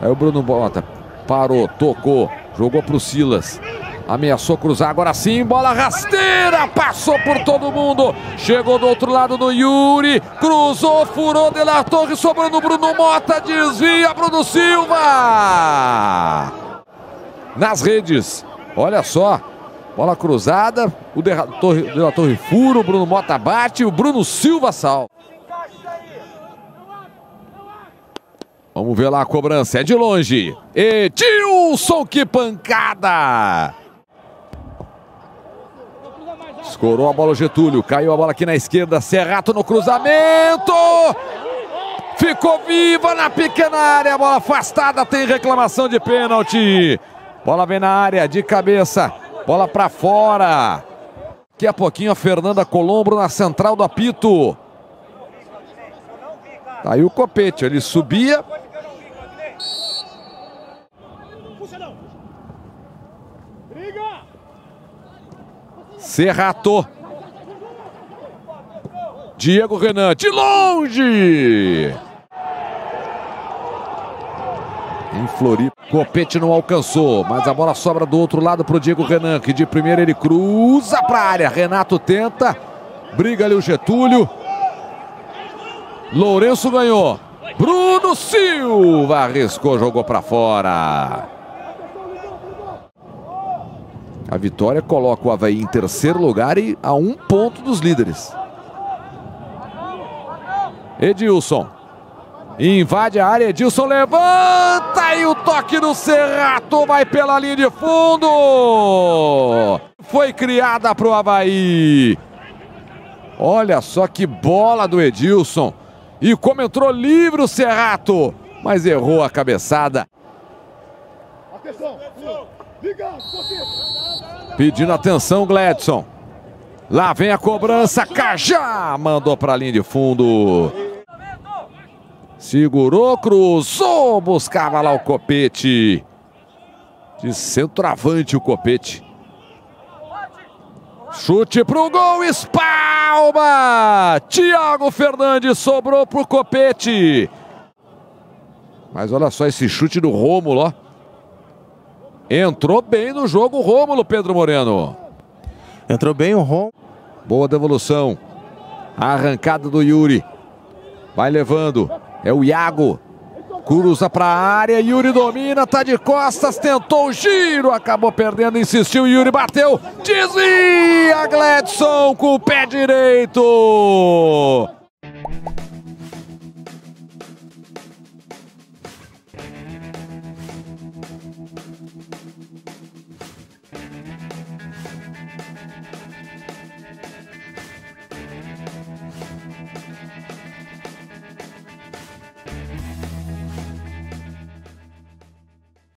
Aí o Bruno Mota parou, tocou, jogou pro Silas. Ameaçou cruzar, agora sim, bola rasteira, passou por todo mundo, chegou do outro lado do Yuri, cruzou, furou De La Torre, sobrou no Bruno Mota, desvia Bruno Silva! Nas redes, olha só, bola cruzada, o De La Torre fura, o Bruno Mota bate, o Bruno Silva salva. Vamos ver lá a cobrança, é de longe, Edilson, que pancada! Escorou a bola o Getúlio, caiu a bola aqui na esquerda, Serrato no cruzamento, ficou viva na pequena área, bola afastada, tem reclamação de pênalti, bola vem na área, de cabeça, bola pra fora, daqui a pouquinho a Fernanda Colombo na central do apito, tá aí o Copete, ele subia, Serrato, Diego Renan, de longe, em Floripa, Copete não alcançou, mas a bola sobra do outro lado para o Diego Renan, que de primeira ele cruza para a área, Renato tenta, briga ali o Getúlio, Lourenço ganhou, Bruno Silva arriscou, jogou para fora. A vitória coloca o Avaí em terceiro lugar e a 1 ponto dos líderes. Edilson. Invade a área, Edilson levanta e o toque do Serrato vai pela linha de fundo. Foi criada para o Avaí. Olha só que bola do Edilson. E como entrou livre o Serrato, mas errou a cabeçada. Atenção. Pedindo atenção, Gledson. Lá vem a cobrança, Cajá mandou para a linha de fundo. Segurou, cruzou, buscava lá o Copete. De centroavante o Copete. Chute pro gol, espalma! Thiago Fernandes sobrou pro Copete. Mas olha só esse chute do Rômulo, ó. Entrou bem no jogo o Rômulo, Pedro Moreno. Entrou bem o Rômulo. Boa devolução. A arrancada do Yuri. Vai levando. É o Iago. Cruza para a área. Yuri domina. Tá de costas. Tentou o giro. Acabou perdendo. Insistiu. Yuri bateu. Desvia Gledson com o pé direito.